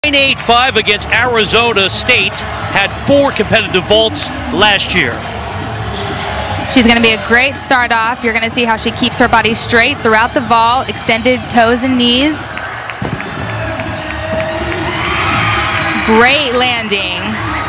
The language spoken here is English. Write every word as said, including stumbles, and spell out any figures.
nine eight five against Arizona State, had four competitive vaults last year. She's going to be a great start off. You're going to see how she keeps her body straight throughout the vault, extended toes and knees. Great landing.